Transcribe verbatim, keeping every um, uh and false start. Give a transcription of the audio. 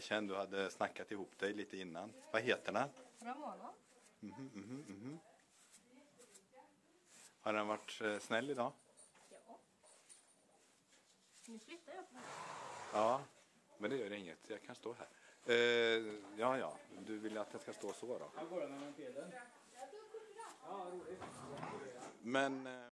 känd, du hade snackat ihop dig lite innan. Vad heter den? Ramona. Mhm, mhm, mhm. Har den varit eh, snäll idag? Ja. Nu flyttar jag på här. Ja, men det gör inget. Jag kan stå här. Eh, ja, ja. Du vill att jag ska stå så då? Jag går den med mopeden. Ja, roligt. Men... Eh,